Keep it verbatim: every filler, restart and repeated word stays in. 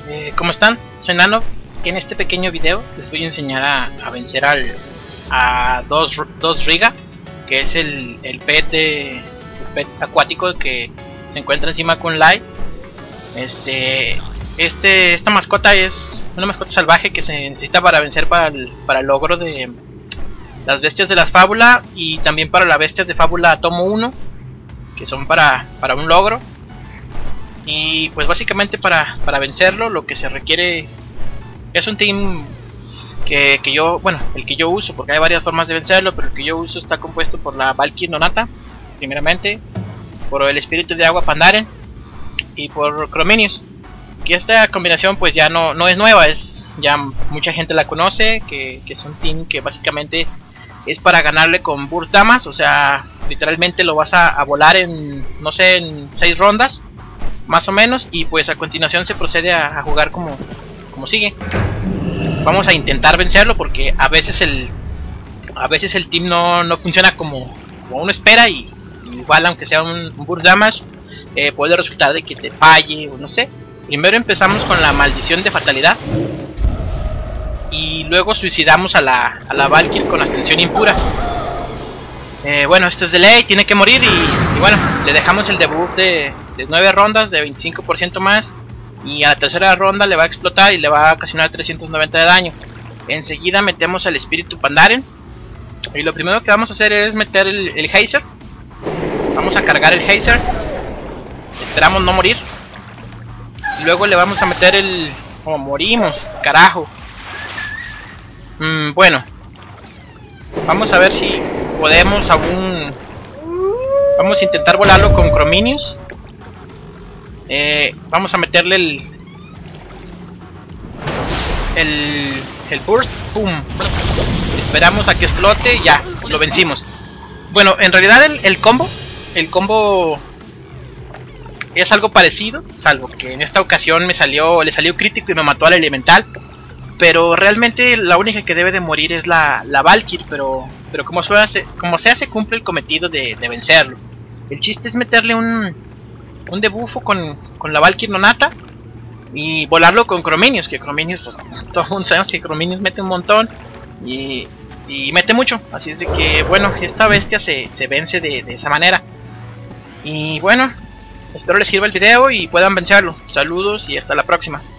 Eh, ¿Cómo están? Soy Nano. En este pequeño video les voy a enseñar a, a vencer al a dos, dos Riga, que es el, el pet de el pet acuático que se encuentra encima con Light. Este, este, esta mascota es una mascota salvaje que se necesita para vencer para el, para el logro de las bestias de la fábula, y también para las bestias de fábula tomo uno, que son para, para un logro. Y pues básicamente para, para vencerlo lo que se requiere es un team que, que yo, bueno, el que yo uso, porque hay varias formas de vencerlo, pero el que yo uso está compuesto por la Valkyrie Nonata, primeramente, por el espíritu de agua Pandaren y por Chrominius. Que esta combinación pues ya no, no es nueva, es ya mucha gente la conoce, que, que es un team que básicamente es para ganarle con Burst Damas, o sea, literalmente lo vas a, a volar en, no sé, en seis rondas más o menos, y pues a continuación se procede a, a jugar como, como sigue. Vamos a intentar vencerlo porque a veces el a veces el team no, no funciona como, como uno espera, y, y igual aunque sea un, un burst damage eh, puede resultar de que te falle o no sé. Primero empezamos con la maldición de fatalidad y luego suicidamos a la, a la Valkyrie con ascensión impura. Eh, bueno, esto es de ley, tiene que morir, y, y bueno, le dejamos el debuff de, de nueve rondas de veinticinco por ciento más, y a la tercera ronda le va a explotar y le va a ocasionar trescientos noventa de daño. Enseguida metemos al espíritu Pandaren, y lo primero que vamos a hacer es meter el, el Geyser. Vamos a cargar el Geyser, esperamos no morir, y luego le vamos a meter el... oh, morimos, carajo. Mm, bueno, vamos a ver si podemos aún. Vamos a intentar volarlo con Chrominius. Eh, vamos a meterle el el, el burst, pum. Esperamos a que explote y ya, lo vencimos. Bueno, en realidad el, el combo, el combo es algo parecido, salvo que en esta ocasión me salió, le salió crítico y me mató al elemental. Pero realmente la única que debe de morir es la, la Valkyrie, pero, pero como, se hace, como se hace cumple el cometido de, de vencerlo. El chiste es meterle un, un debuffo con, con la Valkyrie Nonata y volarlo con Chrominius, que Chrominius, pues todos sabemos que Chrominius mete un montón y, y mete mucho. Así es de que bueno, esta bestia se, se vence de, de esa manera. Y bueno, espero les sirva el video y puedan vencerlo. Saludos y hasta la próxima.